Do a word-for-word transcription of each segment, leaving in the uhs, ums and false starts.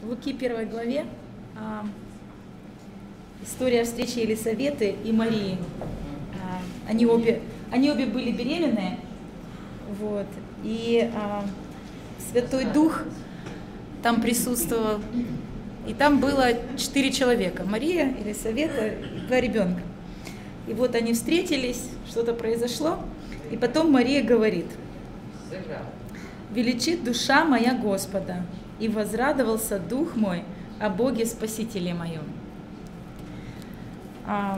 В Луки первой главе а, история встречи Елисаветы и Марии. А, они, обе, они обе были беременные, вот, и а, Святой Дух там присутствовал, и там было четыре человека: Мария, Елисавета и два ребенка. И вот они встретились, что-то произошло, и потом Мария говорит: «Величит душа моя Господа, и возрадовался дух мой о Боге Спасителе моем». А,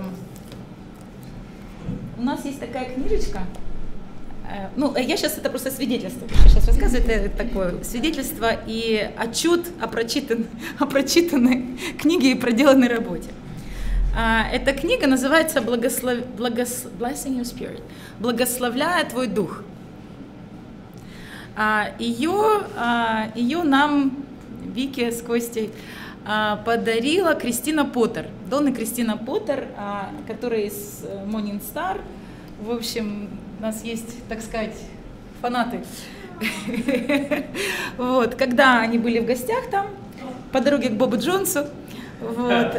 у нас есть такая книжечка. Ну, я сейчас это просто свидетельство, сейчас рассказываю, это такое свидетельство и отчет о прочитанной, о прочитанной книге и проделанной работе. Эта книга называется «Благослов... Благос... Blessing Your Spirit», «Благословляя твой дух». Ее, ее нам, Вике с Костей, подарила Кристина Поттер, Донна Кристина Поттер, которая из Morning Star. В общем, у нас есть, так сказать, фанаты. Вот, когда они были в гостях там, по дороге к Бобу Джонсу, вот,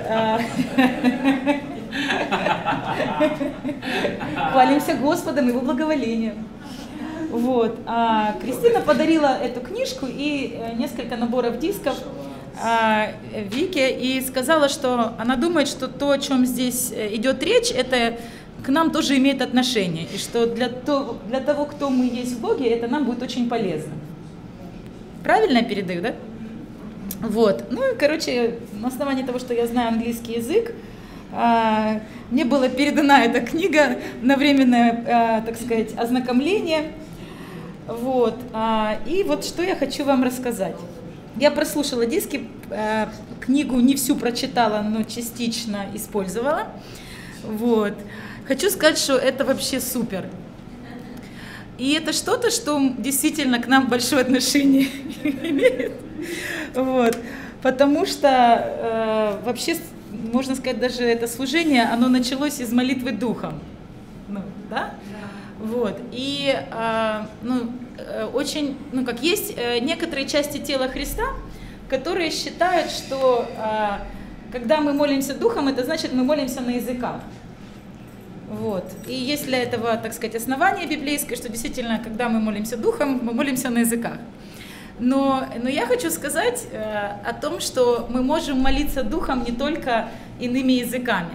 хвалимся Господом, Его благоволением. Вот, а Кристина подарила эту книжку и несколько наборов дисков а, Вике и сказала, что она думает, что то, о чем здесь идет речь, это к нам тоже имеет отношение, и что для, то, для того, кто мы есть в Боге, это нам будет очень полезно. Правильно я передаю, да? Вот, ну и, короче, на основании того, что я знаю английский язык, а, мне была передана эта книга на временное, а, так сказать, ознакомление. Вот, а, и вот что я хочу вам рассказать. Я прослушала диски, а, книгу не всю прочитала, но частично использовала. Вот. Хочу сказать, что это вообще супер. И это что-то, что действительно к нам большое отношение имеет. Вот. Потому что э, вообще, можно сказать, даже это служение, оно началось из молитвы духом. Ну, да? Вот. И э, ну, очень, ну, как есть э, некоторые части тела Христа, которые считают, что э, когда мы молимся духом, это значит, мы молимся на языках. Вот. И есть для этого, так сказать, основание библейское, что действительно, когда мы молимся духом, мы молимся на языках. Но, но я хочу сказать э, о том, что мы можем молиться духом не только иными языками.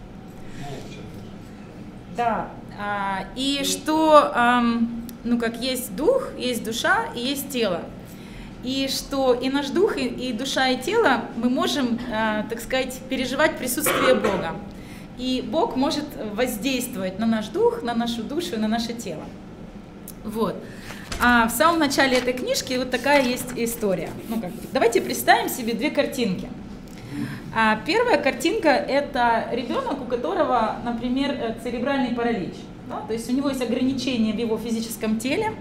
Да. А, и что, а, ну, как есть дух, есть душа и есть тело. И что и наш дух, и, и душа, и тело мы можем, а, так сказать, переживать присутствие Бога. И Бог может воздействовать на наш дух, на нашу душу и на наше тело. Вот. А в самом начале этой книжки вот такая есть история. Ну, как, давайте представим себе две картинки. А первая картинка – это ребенок, у которого, например, церебральный паралич. Да? То есть у него есть ограничения в его физическом теле.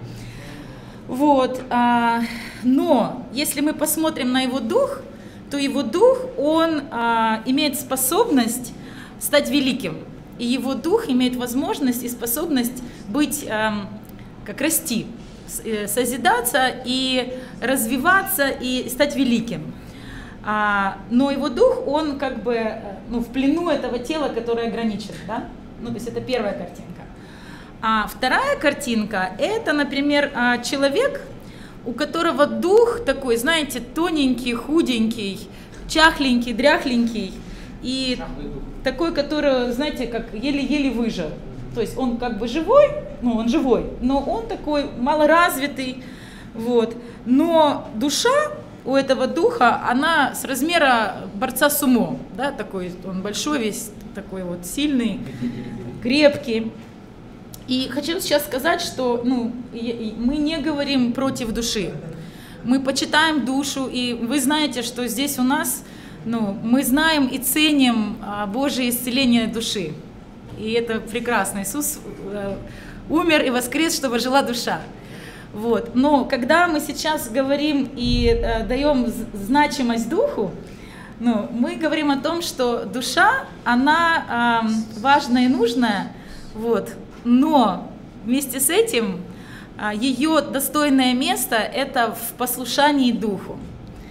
Вот. А, но если мы посмотрим на его дух, то его дух, он а, имеет способность стать великим. И его дух имеет возможность и способность быть, э, как расти, созидаться и развиваться и стать великим. А, но его дух, он как бы ну, в плену этого тела, которое ограничено. Да? Ну, то есть это первая картинка. А вторая картинка, это, например, человек, у которого дух такой, знаете, тоненький, худенький, чахленький, дряхленький. И такой, который, знаете, как еле-еле выжил. То есть он как бы живой, ну он живой, но он такой малоразвитый, вот. Но душа у этого духа, она с размера борца сумо, да, такой, он большой весь, такой вот сильный, крепкий. И хочу сейчас сказать, что ну, мы не говорим против души, мы почитаем душу, и вы знаете, что здесь у нас ну, мы знаем и ценим Божие исцеление души. И это прекрасно. Иисус умер и воскрес, чтобы жила душа. Вот. Но когда мы сейчас говорим и даем значимость духу, ну, мы говорим о том, что душа, она важная и нужная, вот. Но вместе с этим ее достойное место – это в послушании духу.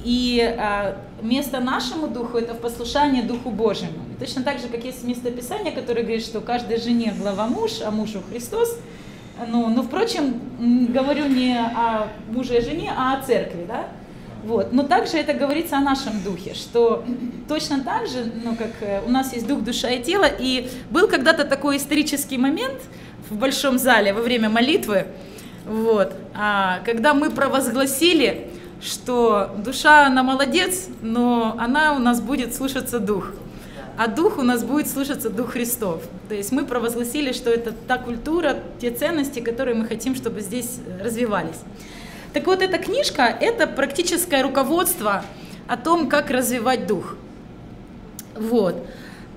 и а, место нашему духу – это в послушании Духу Божьему. И точно так же, как есть местописание, которое говорит, что каждой жене глава муж, а мужу Христос. Ну, ну, впрочем, говорю не о муже и жене, а о церкви, да? Вот. Но также это говорится о нашем духе, что точно так же, ну, как у нас есть дух, душа и тело, и был когда-то такой исторический момент в большом зале во время молитвы, вот, а, когда мы провозгласили, что душа, она молодец, но она у нас будет слушаться дух, а дух у нас будет слушаться Дух Христов. То есть мы провозгласили, что это та культура, те ценности, которые мы хотим, чтобы здесь развивались. Так вот, эта книжка – это практическое руководство о том, как развивать дух. Вот.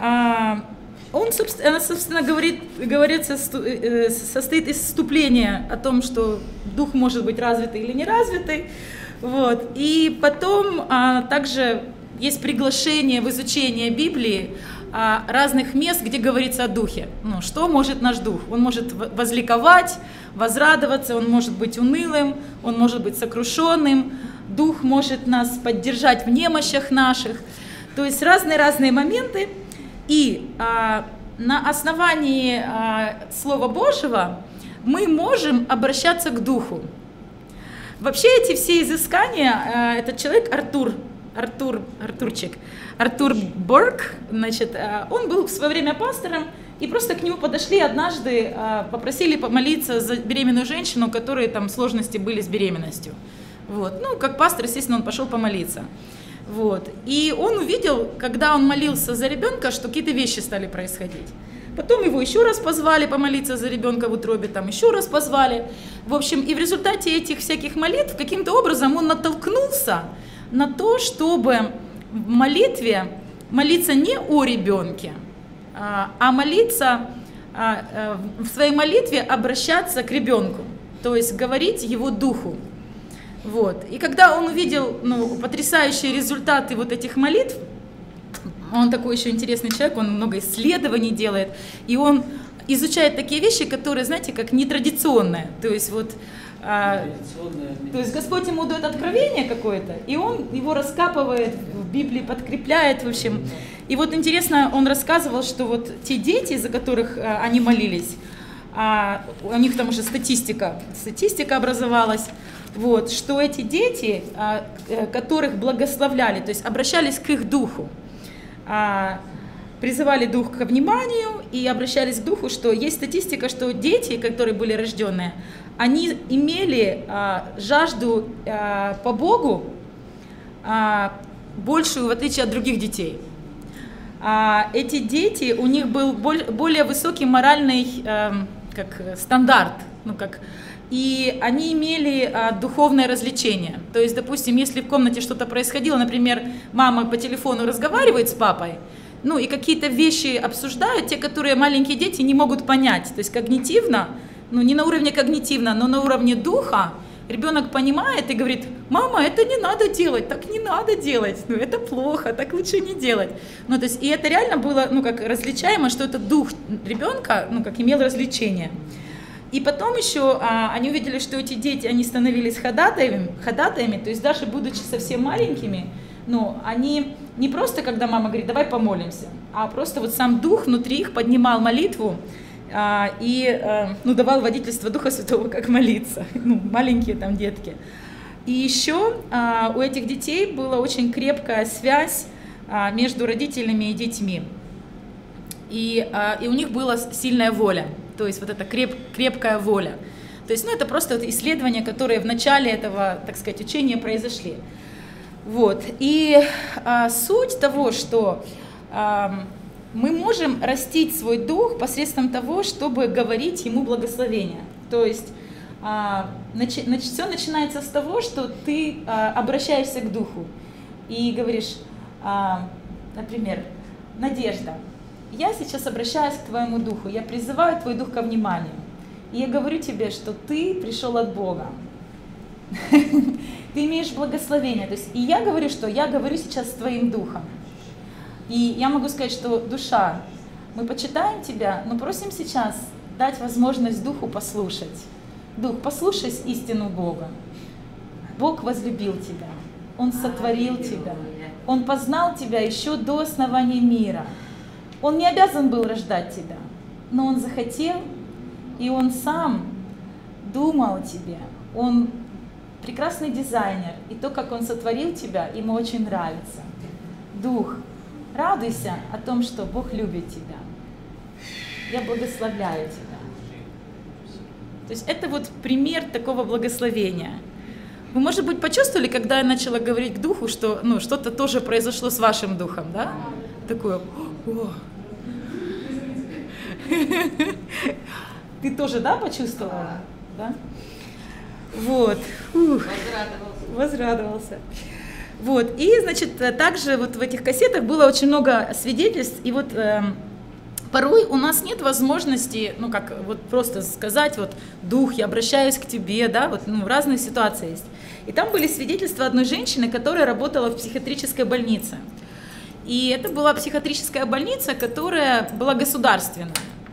Он, собственно, собственно говорит, говорится, состоит из вступления о том, что дух может быть развитый или неразвитый. Вот. И потом а, также есть приглашение в изучение Библии а, разных мест, где говорится о духе. Ну, что может наш дух? Он может возликовать, возрадоваться, он может быть унылым, он может быть сокрушенным, дух может нас поддержать в немощах наших. То есть разные-разные моменты. И а, на основании а, Слова Божьего мы можем обращаться к духу. Вообще эти все изыскания, а, этот человек Артур, Артур, Артурчик, Артур Борг, значит, а, он был в свое время пастором, и просто к нему подошли однажды, а, попросили помолиться за беременную женщину, у которой там сложности были с беременностью. Вот. Ну, как пастор, естественно, он пошел помолиться. Вот. И он увидел, когда он молился за ребенка, что какие-то вещи стали происходить. Потом его еще раз позвали помолиться за ребенка в утробе, там еще раз позвали. В общем, и в результате этих всяких молитв каким-то образом он натолкнулся на то, чтобы в молитве молиться не о ребенке, а молиться, в своей молитве обращаться к ребенку, то есть говорить его духу. Вот. И когда он увидел ну, потрясающие результаты вот этих молитв, он такой еще интересный человек, он много исследований делает, и он изучает такие вещи, которые, знаете, как нетрадиционные. То есть вот, а, то есть Господь ему дает откровение какое-то, и он его раскапывает, в Библии подкрепляет, в общем. И вот интересно, он рассказывал, что вот те дети, за которых а, они молились, а, у них там уже статистика, статистика образовалась, вот, что эти дети, а, которых благословляли, то есть обращались к их духу, а, призывали дух ко вниманию и обращались к духу, что есть статистика, что дети, которые были рожденные, они имели а, жажду а, по Богу а, большую, в отличие от других детей. А, эти дети, у них был более высокий моральный а, как, стандарт, ну, как, и они имели а, духовное развлечение. То есть, допустим, если в комнате что-то происходило, например, мама по телефону разговаривает с папой, ну и какие-то вещи обсуждают, те, которые маленькие дети не могут понять. То есть когнитивно, ну не на уровне когнитивно, но на уровне духа, ребенок понимает и говорит: мама, это не надо делать, так не надо делать, ну это плохо, так лучше не делать. Ну то есть, и это реально было, ну как различаемо, что это дух ребенка, ну как имел развлечение. И потом еще а, они увидели, что эти дети, они становились ходатаями, ходатаями, то есть даже будучи совсем маленькими, ну, они не просто, когда мама говорит, давай помолимся, а просто вот сам дух внутри их поднимал молитву а, и а, ну, давал водительство Духа Святого, как молиться, ну, маленькие там детки. И еще а, у этих детей была очень крепкая связь а, между родителями и детьми, и, а, и у них была сильная воля. То есть вот эта креп, крепкая воля. То есть, ну, это просто вот исследования, которые в начале этого, так сказать, учения произошли. Вот. И а, суть того, что а, мы можем растить свой дух посредством того, чтобы говорить ему благословение. То есть а, начи, нач, все начинается с того, что ты а, обращаешься к духу и говоришь, а, например, Надежда, я сейчас обращаюсь к твоему духу, я призываю твой дух ко вниманию. И я говорю тебе, что ты пришел от Бога. Ты имеешь благословение. То есть, и я говорю, что я говорю сейчас с твоим духом. И я могу сказать, что душа, мы почитаем тебя, но просим сейчас дать возможность духу послушать. Дух, послушай истину Бога. Бог возлюбил тебя. Он сотворил тебя. Он познал тебя еще до основания мира. Он не обязан был рождать тебя, но Он захотел, и Он сам думал о тебе. Он прекрасный дизайнер, и то, как Он сотворил тебя, Ему очень нравится. Дух, радуйся о том, что Бог любит тебя. Я благословляю тебя. То есть это вот пример такого благословения. Вы, может быть, почувствовали, когда я начала говорить к духу, что ну, что-то тоже произошло с вашим духом, да? Такое, о. Ты тоже, да, почувствовала? Да? Вот. Ух. Возрадовался. Возрадовался. Вот. И, значит, также вот в этих кассетах было очень много свидетельств, и вот э, порой у нас нет возможности, ну, как вот просто сказать, вот, дух, я обращаюсь к тебе, да, вот, ну, разные ситуации есть. И там были свидетельства одной женщины, которая работала в психиатрической больнице. И это была психиатрическая больница, которая была государственная.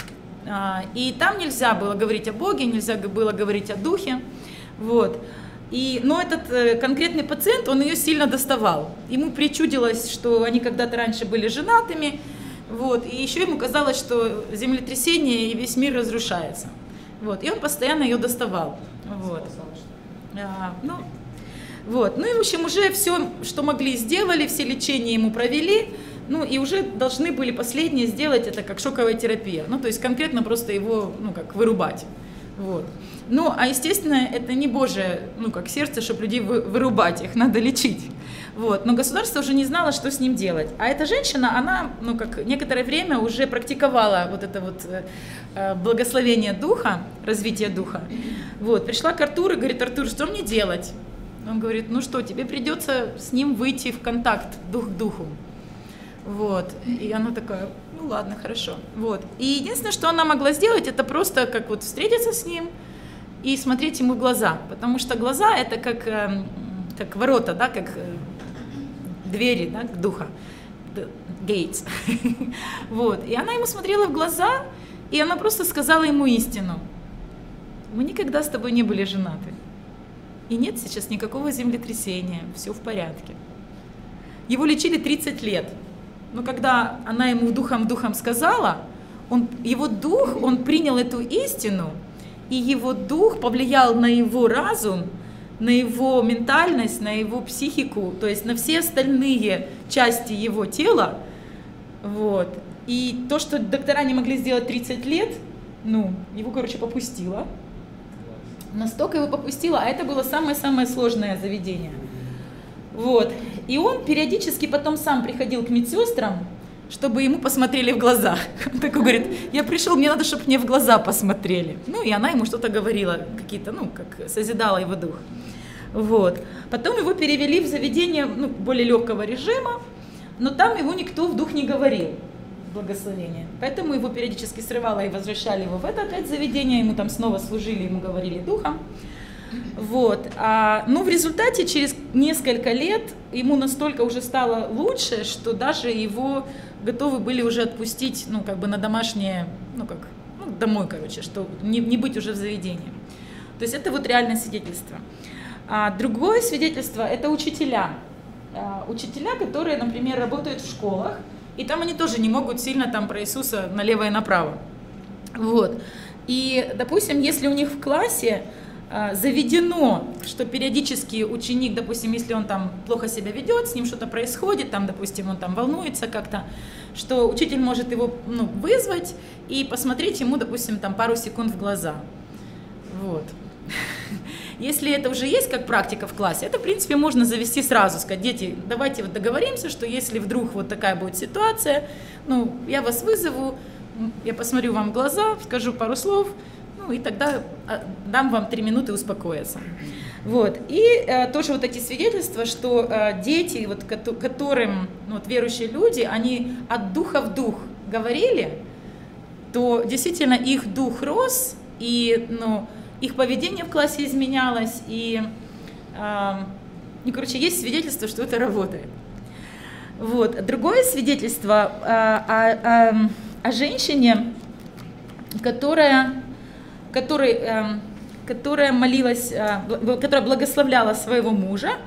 И там нельзя было говорить о Боге, нельзя было говорить о духе. Вот. И, но этот э, конкретный пациент, он ее сильно доставал. Ему причудилось, что они когда-то раньше были женатыми, вот, и еще ему казалось, что землетрясение и весь мир разрушается. Вот, и он постоянно ее доставал. Вот. А, ну, вот. Ну и, в общем, уже все, что могли, сделали, все лечения ему провели, ну и уже должны были последние сделать это как шоковая терапия. Ну, то есть конкретно просто его, ну, как вырубать. Вот. Ну, а естественно, это не Божие, ну, как сердце, чтобы людей вы, вырубать, их надо лечить. Вот. Но государство уже не знало, что с ним делать. А эта женщина, она, ну, как некоторое время уже практиковала вот это вот э, благословение духа, развитие духа. Вот. Пришла к Артуру и говорит: Артур, что мне делать? Он говорит: ну что, тебе придется с ним выйти в контакт дух к духу. Вот. И она такая: ну ладно, хорошо. Вот. И единственное, что она могла сделать, это просто как вот встретиться с ним и смотреть ему в глаза. Потому что глаза — это как, как ворота, да, как двери, да, к духа. Gates. Вот. И она ему смотрела в глаза, и она просто сказала ему истину. Мы никогда с тобой не были женаты. И нет сейчас никакого землетрясения, все в порядке. Его лечили тридцать лет. Но когда она ему духом-духом сказала, он, его дух, он принял эту истину, и его дух повлиял на его разум, на его ментальность, на его психику, то есть на все остальные части его тела. Вот. И то, что доктора не могли сделать тридцать лет, ну, его, короче, попустило. Настолько его попустило, а это было самое-самое сложное заведение. Вот. И он периодически потом сам приходил к медсестрам, чтобы ему посмотрели в глаза. Он такой говорит: я пришел, мне надо, чтобы мне в глаза посмотрели. Ну, и она ему что-то говорила, какие-то, ну, как созидала его дух. Вот. Потом его перевели в заведение, ну, более легкого режима, но там его никто в дух не говорил, благословение. Поэтому его периодически срывало и возвращали его в это опять заведение, ему там снова служили, ему говорили духом. Вот. А, ну, в результате через несколько лет ему настолько уже стало лучше, что даже его готовы были уже отпустить, ну, как бы на домашнее, ну, как, ну, домой, короче, что не, не быть уже в заведении. То есть это вот реальное свидетельство. А другое свидетельство — это учителя. А, учителя, которые, например, работают в школах, и там они тоже не могут сильно там про Иисуса налево и направо. Вот. И, допустим, если у них в классе заведено, что периодически ученик, допустим, если он там плохо себя ведет, с ним что-то происходит, там, допустим, он там волнуется как-то, что учитель может его, ну, вызвать и посмотреть ему, допустим, там пару секунд в глаза. Вот. Если это уже есть как практика в классе, это, в принципе, можно завести сразу, сказать: дети, давайте вот договоримся, что если вдруг вот такая будет ситуация, ну, я вас вызову, я посмотрю вам в глаза, скажу пару слов, ну, и тогда дам вам три минуты успокоиться. Вот. И э, тоже вот эти свидетельства, что э, дети, вот, которым, ну, вот, верующие люди, они от духа в дух говорили, то действительно их дух рос, и, ну, их поведение в классе изменялось, и, э, и, короче, есть свидетельство, что это работает. Вот. Другое свидетельство э, о, о, о женщине, которая... Который, э, которая молилась, э, которая благословляла своего мужа,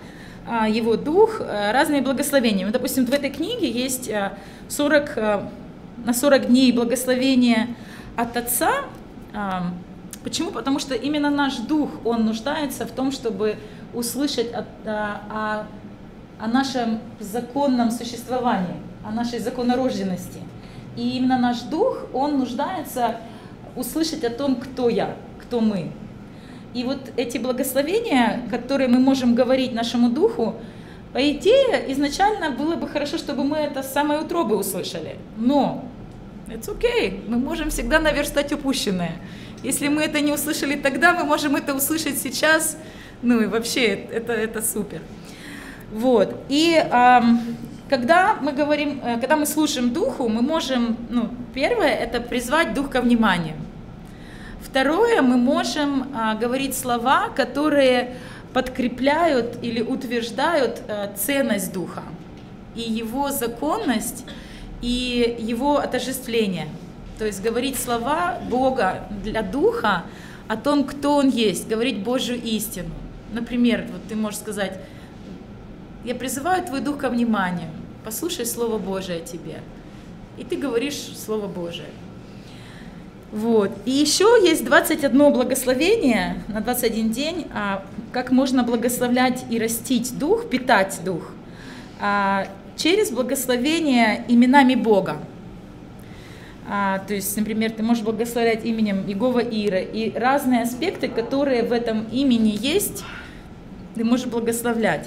Его Дух разными благословениями. Допустим, в этой книге есть сорок, на сорок дней благословения от Отца. Почему? Потому что именно наш Дух, он нуждается в том, чтобы услышать о, о, о нашем законном существовании, о нашей законорожденности. И именно наш Дух, он нуждается услышать о том, кто я, кто мы. И вот эти благословения, которые мы можем говорить нашему Духу, по идее, изначально было бы хорошо, чтобы мы это с самой утробы услышали. Но it's okay, мы можем всегда наверстать упущенное. Если мы это не услышали тогда, мы можем это услышать сейчас. Ну и вообще, это, это супер. Вот. И эм, когда мы говорим, когда мы слушаем Духу, мы можем, ну, первое, это призвать Дух ко вниманию. Второе, мы можем а, говорить слова, которые подкрепляют или утверждают а, ценность Духа и его законность, и его отождествление. То есть говорить слова Бога для Духа о том, кто Он есть, говорить Божью истину. Например, вот ты можешь сказать: «Я призываю Твой Дух ко вниманию, послушай Слово Божие о тебе». И ты говоришь Слово Божие. Вот. И еще есть двадцать одно благословение на двадцать один день, а, как можно благословлять и растить Дух, питать Дух, а, через благословение именами Бога. А, то есть, например, ты можешь благословлять именем Иегова Ира, и разные аспекты, которые в этом имени есть, ты можешь благословлять.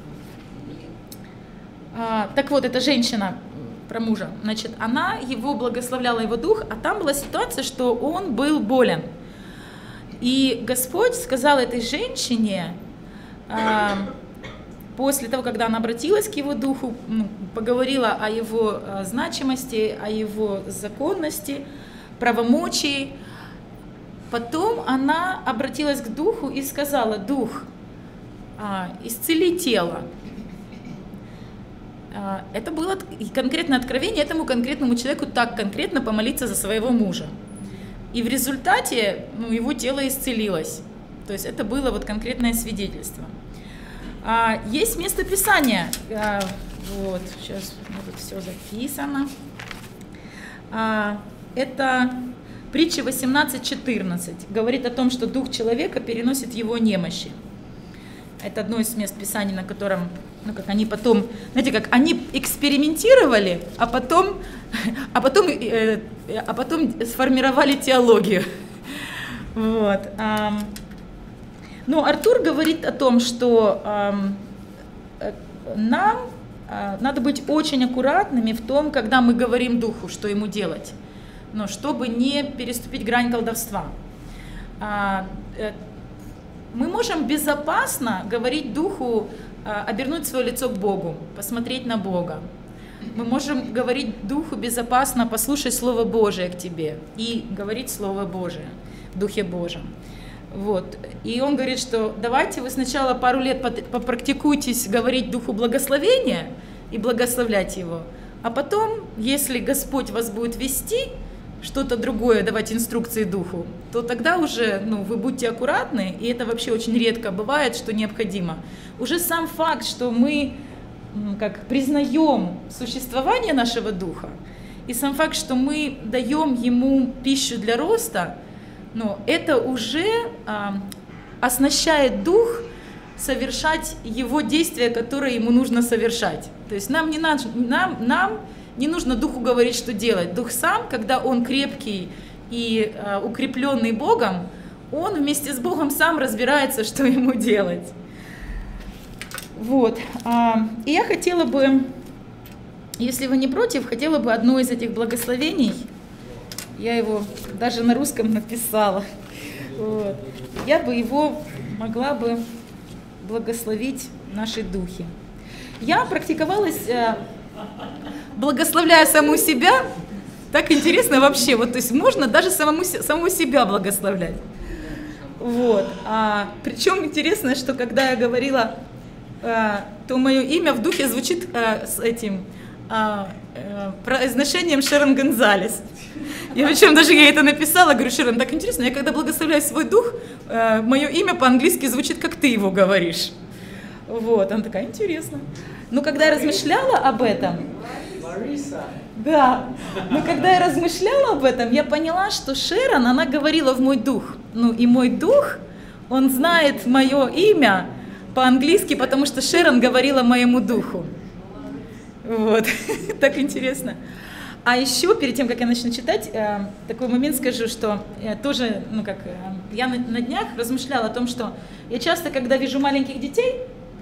А, так вот, эта женщина, про мужа, значит, она его благословляла, его дух, а там была ситуация, что он был болен. И Господь сказал этой женщине, э, после того, когда она обратилась к его духу, ну, поговорила о его э, значимости, о его законности, правомочии, потом она обратилась к духу и сказала: «Дух, э, исцели тело». Это было конкретное откровение этому конкретному человеку, так конкретно помолиться за своего мужа. И в результате, ну, его тело исцелилось. То есть это было вот конкретное свидетельство. А, есть место Писания. А, вот, сейчас тут все записано. А, это притча восемнадцать четырнадцать. Говорит о том, что дух человека переносит его немощи. Это одно из мест Писания, на котором, ну, как они потом, знаете, как они экспериментировали, а потом, а потом, э, а потом сформировали теологию. Вот. Но Артур говорит о том, что нам надо быть очень аккуратными в том, когда мы говорим Духу, что ему делать, но чтобы не переступить грань колдовства. Мы можем безопасно говорить Духу, обернуть свое лицо к Богу, посмотреть на Бога. Мы можем говорить Духу безопасно: послушай Слово Божие к тебе, и говорить Слово Божие в Духе Божьем. Вот. И он говорит, что давайте вы сначала пару лет попрактикуйтесь говорить Духу благословения и благословлять его, а потом, если Господь вас будет вести, что-то другое, давать инструкции Духу, то тогда уже, ну, вы будьте аккуратны, и это вообще очень редко бывает, что необходимо. Уже сам факт, что мы как признаем существование нашего Духа, и сам факт, что мы даем ему пищу для роста, ну, это уже а, оснащает Дух совершать его действия, которые ему нужно совершать. То есть нам не надо, нам, нам не нужно Духу говорить, что делать. Дух сам, когда он крепкий и э, укрепленный Богом, он вместе с Богом сам разбирается, что ему делать. Вот. И я хотела бы, если вы не против, хотела бы одно из этих благословений. Я его даже на русском написала. Вот. Я бы его могла бы благословить в нашей духе. Я практиковалась, благословляя саму себя. Так интересно вообще. Вот, то есть можно даже самому, самому себя благословлять. Вот. А, причем интересно, что когда я говорила, а, то мое имя в духе звучит а, с этим а, а, произношением Шерон Гонзалес. И причем даже я это написала, говорю: Шерон, так интересно, я когда благословляю свой дух, а, мое имя по-английски звучит, как ты его говоришь. Вот, она такая, интересно. Но когда я размышляла об этом, Лариса. да, но когда я размышляла об этом, я поняла, что Шерон, она говорила в мой дух. Ну и мой дух, он знает мое имя по-английски, потому что Шерон говорила моему духу. Вот, так интересно. А еще, перед тем, как я начну читать, такой момент скажу, что тоже, ну как, я на днях размышляла о том, что я часто, когда вижу маленьких детей,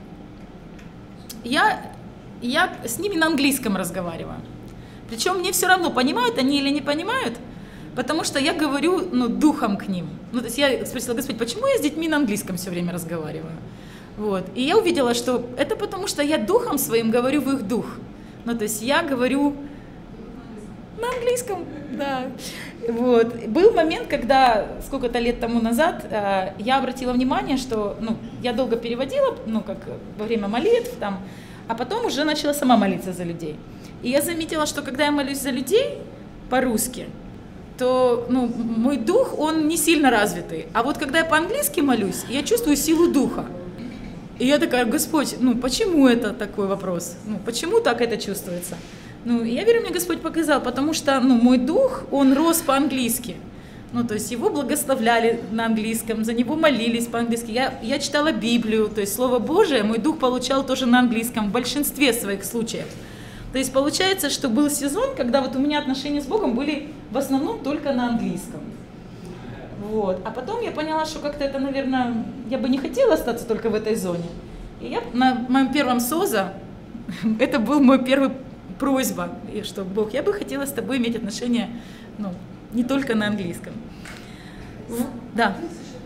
я, я с ними на английском разговариваю. Причем мне все равно, понимают они или не понимают, потому что я говорю, ну, духом к ним. Ну, то есть я спросила, Господь, почему я с детьми на английском все время разговариваю? Вот. И я увидела, что это потому, что я духом своим говорю в их дух. Ну, то есть я говорю на английском, да. Вот. Был момент, когда сколько-то лет тому назад э, я обратила внимание, что, ну, я долго переводила, ну, как во время молитв, там, а потом уже начала сама молиться за людей. И я заметила, что когда я молюсь за людей по-русски, то, ну, мой дух, он не сильно развитый. А вот когда я по-английски молюсь, я чувствую силу духа. И я такая, Господь, ну, почему это такой вопрос? Ну, почему так это чувствуется? Ну, я верю, мне Господь показал, потому что, ну, мой дух, он рос по-английски. Ну, то есть его благословляли на английском, за него молились по-английски. Я, я читала Библию, то есть Слово Божие мой дух получал тоже на английском в большинстве своих случаев. То есть получается, что был сезон, когда вот у меня отношения с Богом были в основном только на английском. Вот. А потом я поняла, что как-то это, наверное, я бы не хотела остаться только в этой зоне. И я на моем первом СОЗа, это был мой первый просьба, и что, Бог, я бы хотела с тобой иметь отношения, ну, не только на английском. В... Да.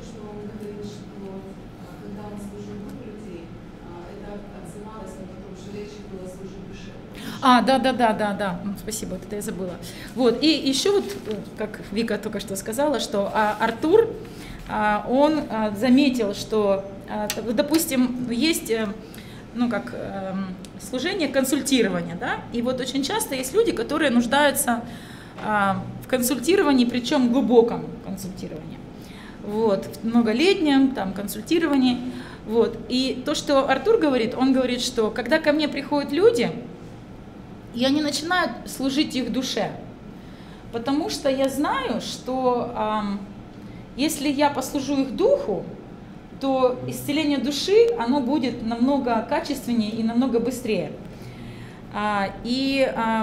А, да, да, да, да, да. Спасибо, это я забыла. Вот, и еще вот, как Вика только что сказала, что а, Артур, а, он а, заметил, что, а, допустим, есть, ну, как а, служение консультирования, да, и вот очень часто есть люди, которые нуждаются а, в консультировании, причем глубоком консультировании. Вот, в многолетнем там консультировании. Вот, и то, что Артур говорит, он говорит, что когда ко мне приходят люди, я не начинаю служить их душе, потому что я знаю, что э, если я послужу их духу, то исцеление души, оно будет намного качественнее и намного быстрее. А, и, а,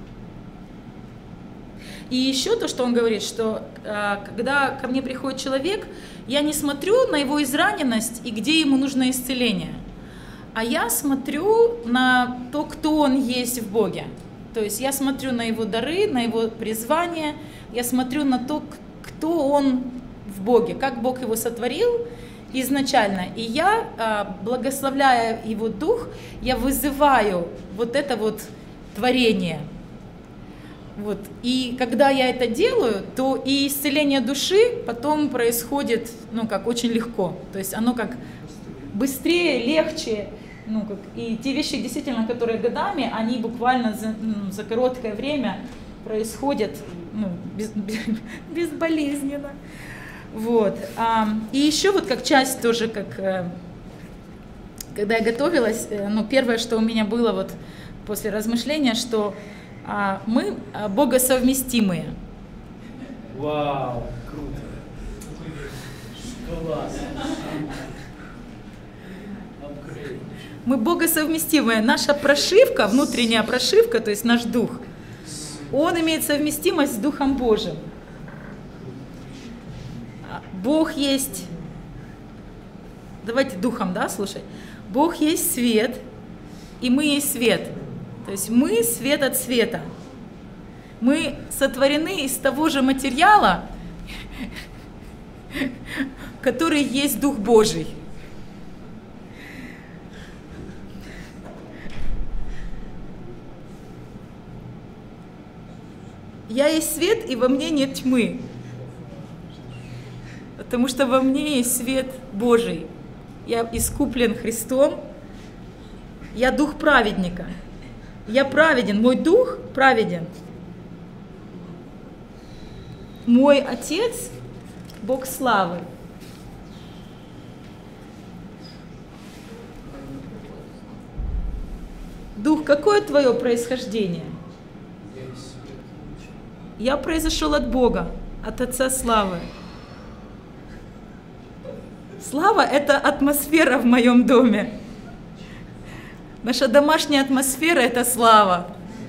и еще то, что он говорит, что а, когда ко мне приходит человек, я не смотрю на его израненность и где ему нужно исцеление, а я смотрю на то, кто он есть в Боге. То есть я смотрю на его дары, на его призвание, я смотрю на то, кто он в Боге, как Бог его сотворил изначально. И я, благословляя его дух, я вызываю вот это вот творение. Вот. И когда я это делаю, то и исцеление души потом происходит, ну, как очень легко. То есть оно как быстрее, легче. Ну, как, и те вещи, действительно, которые годами, они буквально за, ну, за короткое время происходят, ну, без, без, безболезненно. Вот. А, и еще вот как часть тоже, как, когда я готовилась, ну, первое, что у меня было вот после размышления, что а, мы богосовместимые. Вау, круто. Класс. Мы богосовместимые. Наша прошивка, внутренняя прошивка, то есть наш дух, он имеет совместимость с Духом Божьим. Бог есть, давайте духом, да, слушай. Бог есть свет, и мы есть свет. То есть мы свет от света. Мы сотворены из того же материала, который есть Дух Божий. Я есть свет, и во мне нет тьмы, потому что во мне есть свет Божий. Я искуплен Христом, я дух праведника. Я праведен, мой дух праведен. Мой Отец – Бог славы. Дух, какое твое происхождение? Я произошел от Бога, от Отца Славы. Слава – это атмосфера в моем доме. Наша домашняя атмосфера – это слава.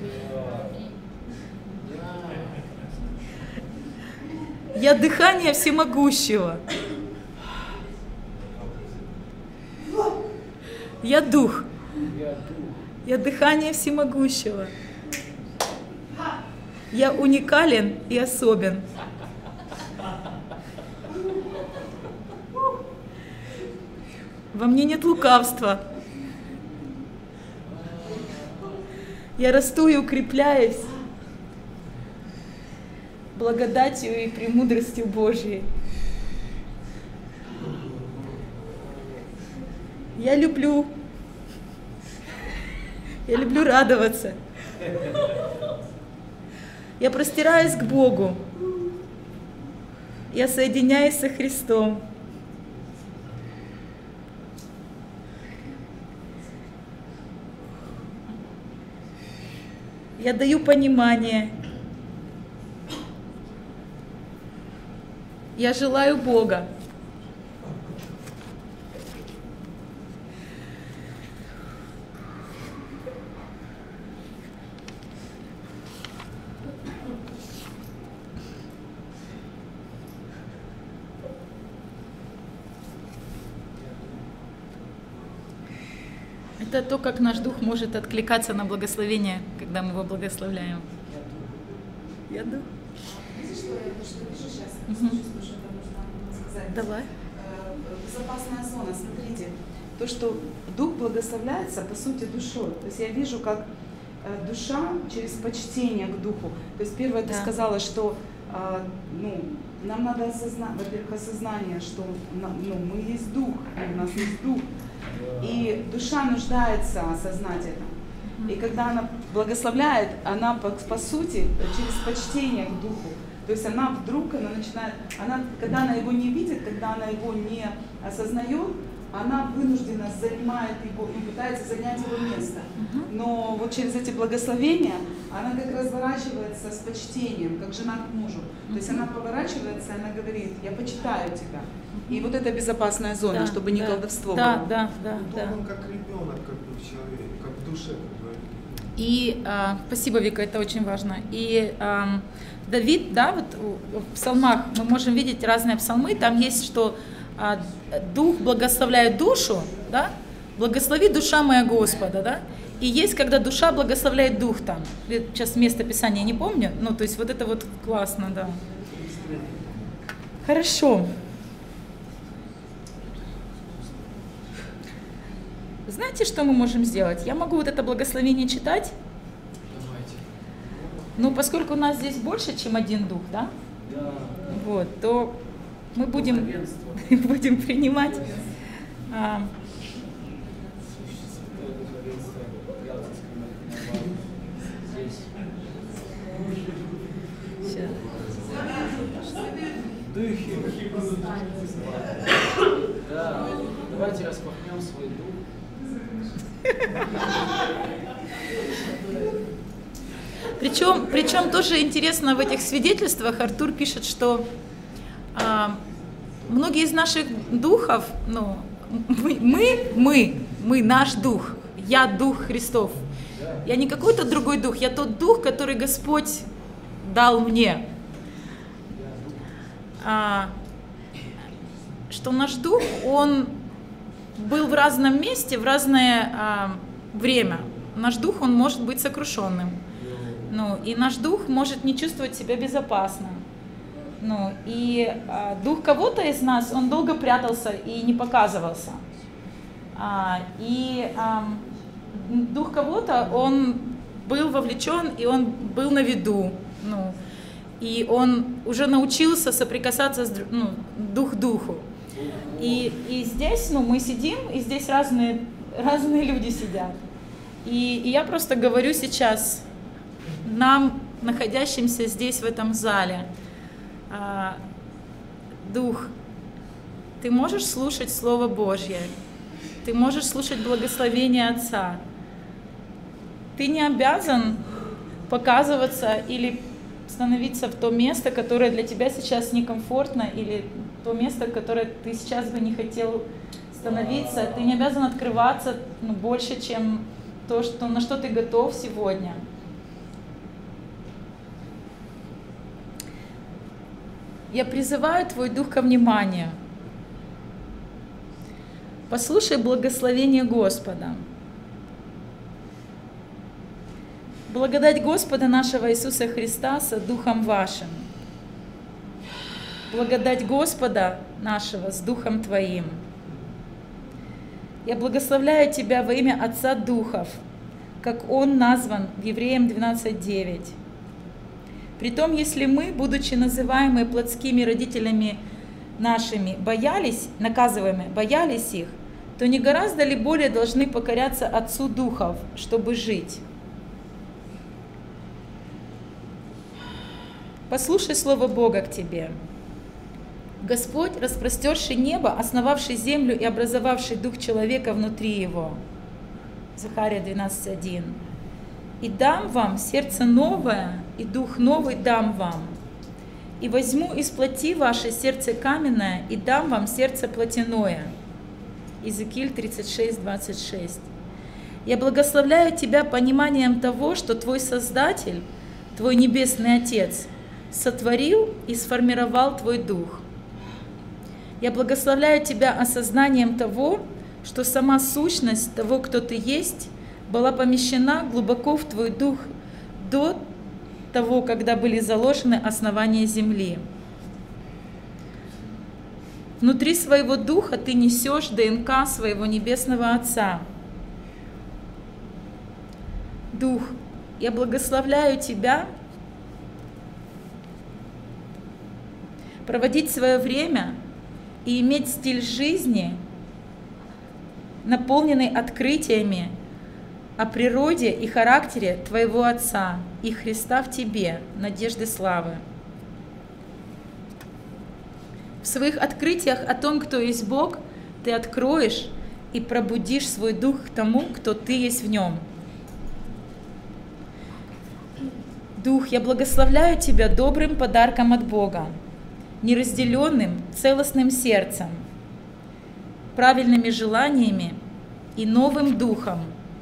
Я дыхание всемогущего. Я дух. Я дыхание всемогущего. Я уникален и особен. Во мне нет лукавства. Я расту и укрепляюсь благодатью и премудростью Божьей. Я люблю. Я люблю радоваться. Я простираюсь к Богу. Я соединяюсь со Христом. Я даю понимание. Я желаю Бога. Это то, как наш дух может откликаться на благословение, когда мы его благословляем. Я дух. Видишь, что я что вижу сейчас? Угу. Слушай, это нужно сказать. Давай. Безопасная зона. Смотрите, то, что дух благословляется, по сути, душой. То есть я вижу, как душа через почтение к духу. То есть первое, ты да. сказала, что ну, нам надо осознать, во-первых, осознание, что ну, мы есть дух, у нас есть дух. И душа нуждается осознать это. И когда она благословляет, она по, по сути через почтение к духу. То есть она вдруг, она начинает, она, когда она его не видит, когда она его не осознает, она вынуждена занимает его и пытается занять его место. Но вот через эти благословения она как разворачивается с почтением, как жена к мужу. То есть она поворачивается, и она говорит: я почитаю тебя. И вот это безопасная зона, да, чтобы не да, колдовство да, было. Да, да, да. да. Он как ребенок, как бы в человеке, как в душе. Как бы. И а, спасибо, Вика, это очень важно. И а, Давид, да, вот в псалмах мы можем видеть разные псалмы, там есть, что а, дух благословляет душу, да, благослови душа моя Господа, да. И есть, когда душа благословляет дух там. Сейчас место Писания не помню, ну, то есть вот это вот классно, да. Хорошо. Знаете, что мы можем сделать? Я могу вот это благословение читать. Давайте. Ну, поскольку у нас здесь больше, чем один дух, да? Да. Вот, то мы будем, будем принимать. А, сейчас. Духи. Да. Давайте распахнем свой дух. Причем, причем тоже интересно в этих свидетельствах Артур пишет, что а, многие из наших духов, ну, мы, мы, мы, мы, наш дух, я дух Христов. Я не какой-то другой дух, я тот дух, который Господь дал мне. А, что наш дух, он был в разном месте, в разное а, время. Наш дух, он может быть сокрушенным. Ну, и наш дух может не чувствовать себя безопасно. Ну, и а, дух кого-то из нас, он долго прятался и не показывался. А, и а, дух кого-то, он был вовлечен, и он был на виду. Ну, и он уже научился соприкасаться с ну, дух к духу. И, и здесь, ну, мы сидим, и здесь разные, разные люди сидят. И, и я просто говорю сейчас нам, находящимся здесь, в этом зале, а, дух, ты можешь слушать Слово Божье, ты можешь слушать благословение Отца, ты не обязан показываться или становиться в то место, которое для тебя сейчас некомфортно, или то место, в которое ты сейчас бы не хотел становиться. Ты не обязан открываться, ну, больше, чем то, что, на что ты готов сегодня. Я призываю твой дух ко вниманию. Послушай благословение Господа. Благодать Господа нашего Иисуса Христа со Духом вашим. Благодать Господа нашего с Духом твоим. Я благословляю тебя во имя Отца Духов, как Он назван в Евреям двенадцать девять. Притом, если мы, будучи называемые плотскими родителями нашими, боялись, наказываемые, боялись их, то не гораздо ли более должны покоряться Отцу Духов, чтобы жить? Послушай слово Бога к тебе. Господь, распростерший небо, основавший землю и образовавший дух человека внутри его. Захария двенадцать один. И дам вам сердце новое, и дух новый дам вам. И возьму из плоти ваше сердце каменное, и дам вам сердце плотяное. Иезекииль тридцать шесть двадцать шесть. Я благословляю тебя пониманием того, что твой Создатель, твой Небесный Отец, сотворил и сформировал твой дух. Я благословляю тебя осознанием того, что сама сущность того, кто ты есть, была помещена глубоко в твой дух до того, когда были заложены основания земли. Внутри своего духа ты несешь ДНК своего Небесного Отца. Дух, я благословляю тебя проводить свое время и иметь стиль жизни, наполненный открытиями о природе и характере твоего Отца и Христа в тебе, надежды славы. В своих открытиях о том, кто есть Бог, ты откроешь и пробудишь свой дух к тому, кто ты есть в нем. Дух, я благословляю тебя добрым подарком от Бога, неразделенным, целостным сердцем, правильными желаниями и новым духом.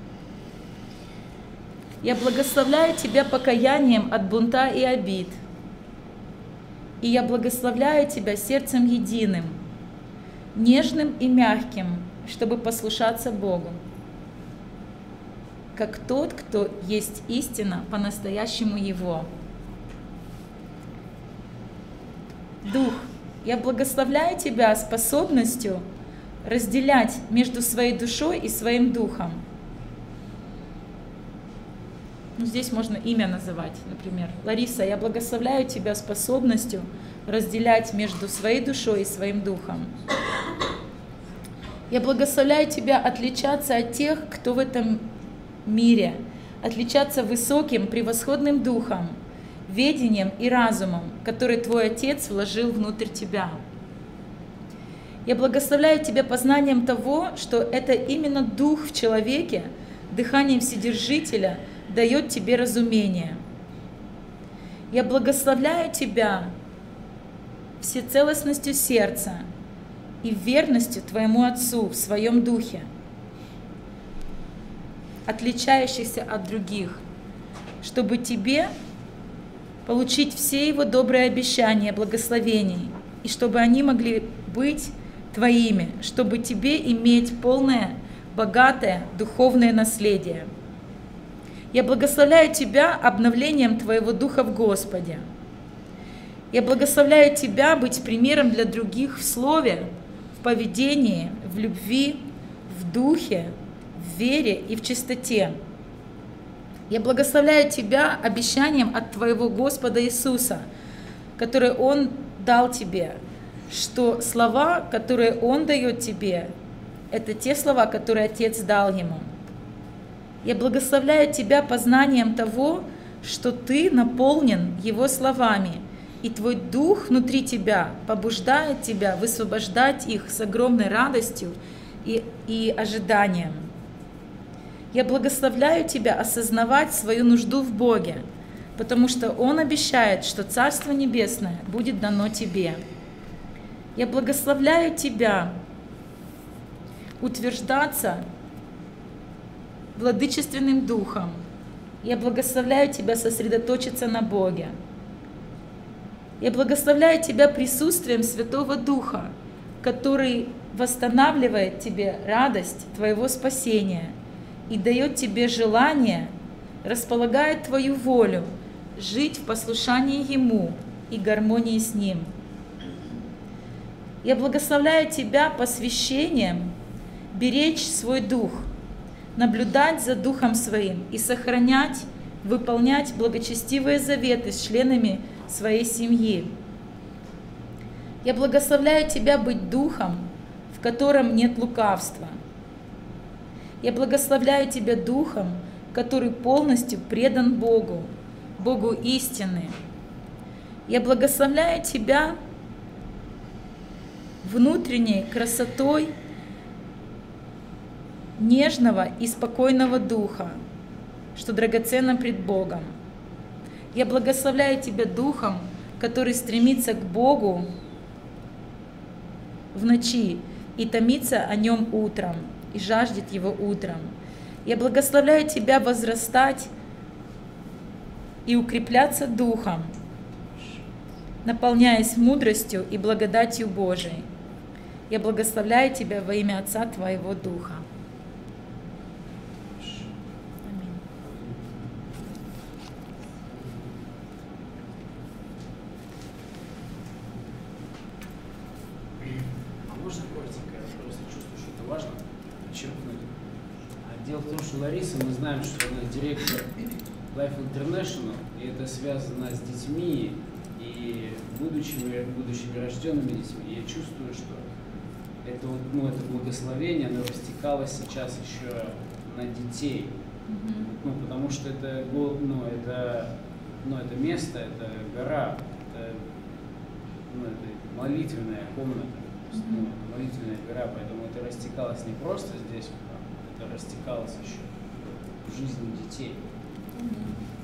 Я благословляю тебя покаянием от бунта и обид. И я благословляю тебя сердцем единым, нежным и мягким, чтобы послушаться Богу, как тот, кто есть истина, по-настоящему Его. Дух, я благословляю тебя способностью разделять между своей душой и своим духом. Ну, здесь можно имя называть, например. Лариса, я благословляю тебя способностью разделять между своей душой и своим духом. Я благословляю тебя отличаться от тех, кто в этом мире, отличаться высоким, превосходным духом, ведением и разумом, который твой Отец вложил внутрь тебя. Я благословляю тебя познанием того, что это именно Дух в человеке, дыханием Вседержителя, дает тебе разумение. Я благословляю тебя всецелостностью сердца и верностью твоему Отцу в своем духе, отличающихся от других, чтобы тебе получить все его добрые обещания, благословений, и чтобы они могли быть твоими, чтобы тебе иметь полное, богатое духовное наследие. Я благословляю тебя обновлением твоего духа в Господе. Я благословляю тебя быть примером для других в слове, в поведении, в любви, в духе, в вере и в чистоте. Я благословляю тебя обещанием от твоего Господа Иисуса, которое Он дал тебе, что слова, которые Он дает тебе, это те слова, которые Отец дал Ему. Я благословляю тебя познанием того, что ты наполнен Его словами, и твой дух внутри тебя побуждает тебя высвобождать их с огромной радостью и, и ожиданием. Я благословляю тебя осознавать свою нужду в Боге, потому что Он обещает, что Царство Небесное будет дано тебе. Я благословляю тебя утверждаться владычественным духом. Я благословляю тебя сосредоточиться на Боге. Я благословляю тебя присутствием Святого Духа, который восстанавливает тебе радость твоего спасения и дает тебе желание, располагает твою волю жить в послушании Ему и гармонии с Ним. Я благословляю тебя посвящением беречь свой дух, наблюдать за духом своим и сохранять, выполнять благочестивые заветы с членами своей семьи. Я благословляю тебя быть духом, в котором нет лукавства. Я благословляю тебя духом, который полностью предан Богу, Богу истины. Я благословляю тебя внутренней красотой нежного и спокойного духа, что драгоценно пред Богом. Я благословляю тебя духом, который стремится к Богу в ночи и томится о Нем утром, и жаждет Его утром. Я благословляю тебя возрастать и укрепляться духом, наполняясь мудростью и благодатью Божией. Я благословляю тебя во имя Отца твоего Духа. Аминь. А можно коротенько? Я просто чувствую, что это важно подчеркнуть. А дело в том, что Лариса, мы знаем, что она директор Life International, и это связано с детьми и будущими, будущими рожденными детьми. Я чувствую, что это, вот, ну, это благословение, оно растекалось сейчас еще на детей. Mm-hmm. Ну, потому что это, ну, это, ну, это место, это гора, это, ну, это молитвенная комната, mm-hmm. ну, это молитвенная гора, поэтому это растекалось не просто здесь, это растекалось еще в жизни детей. Mm-hmm.